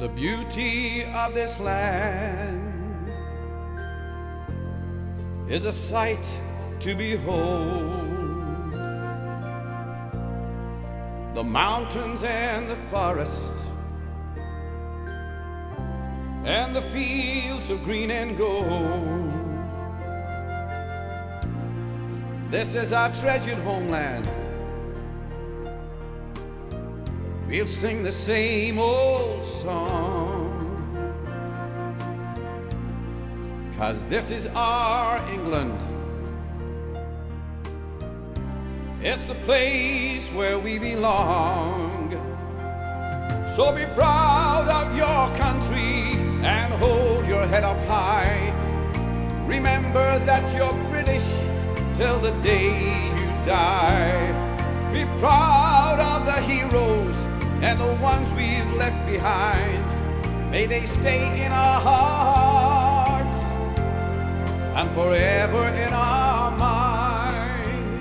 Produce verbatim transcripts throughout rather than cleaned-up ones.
The beauty of this land is a sight to behold. The mountains and the forests and the fields of green and gold. This is our treasured homeland. We'll sing the same old song, 'cause this is our England. It's the place where we belong. So be proud of your country and hold your head up high. Remember that you're British till the day you die. Be proud of the heroes and the ones we've left behind. May they stay in our hearts and forever in our minds.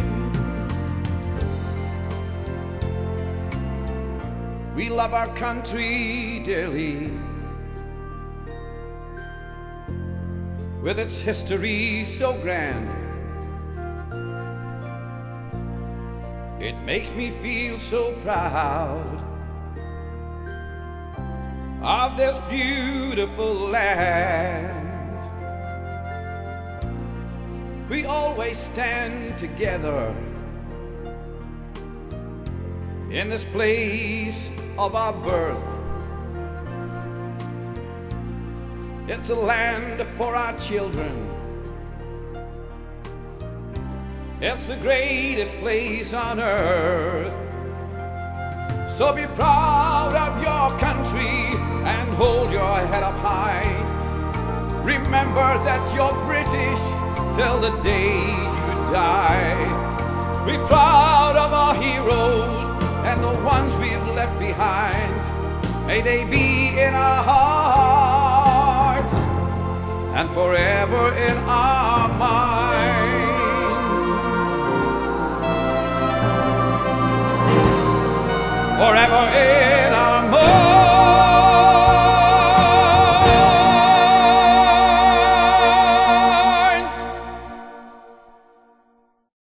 We love our country dearly, with its history so grand. It makes me feel so proud of this beautiful land. We always stand together in this place of our birth. It's a land for our children. It's the greatest place on earth. So be proud of your country and hold your head up high. Remember that you're British till the day you die. Be proud of our heroes and the ones we've left behind. May they be in our hearts and forever in our minds. Forever in